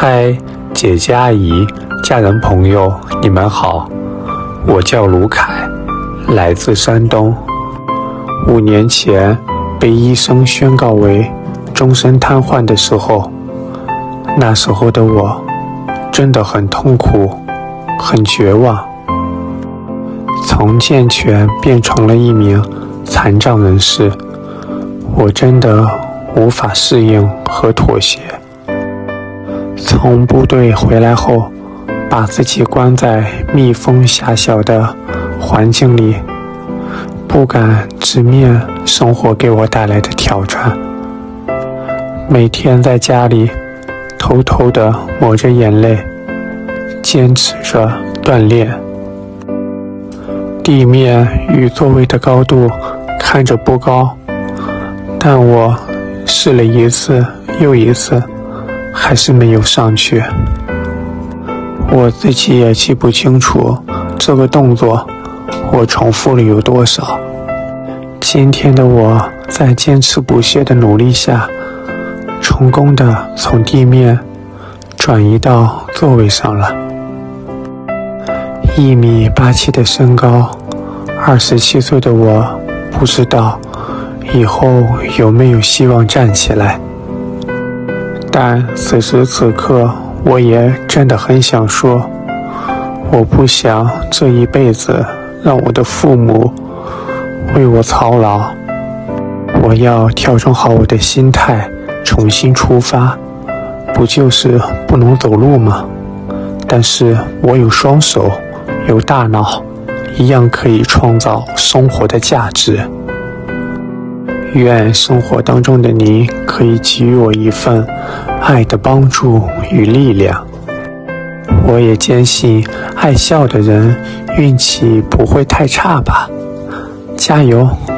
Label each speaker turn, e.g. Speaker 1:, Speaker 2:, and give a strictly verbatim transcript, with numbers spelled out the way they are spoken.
Speaker 1: 嗨，姐姐阿姨、家人朋友，你们好，我叫卢凯，来自山东。五年前被医生宣告为终身瘫痪的时候，那时候的我真的很痛苦，很绝望。从健全变成了一名残障人士，我真的无法适应和妥协。从部队回来后，把自己关在密封狭小的环境里，不敢直面生活给我带来的挑战。每天在家里偷偷地抹着眼泪，坚持着锻炼。地面与座位的高度看着不高，但我试了一次又一次，还是没有上去。我自己也记不清楚这个动作我重复了有多少。今天的我在坚持不懈的努力下，成功的从地面转移到座位上了。一米八七的身高，二十七岁的我不知道以后有没有希望站起来。但此时此刻，我也真的很想说，我不想这一辈子让我的父母为我操劳。我要调整好我的心态，重新出发。不就是不能走路吗？但是我有双手，有大脑，一样可以创造生活的价值。愿生活当中的你可以给予我一份爱的帮助与力量。我也坚信爱笑的人运气不会太差吧。加油！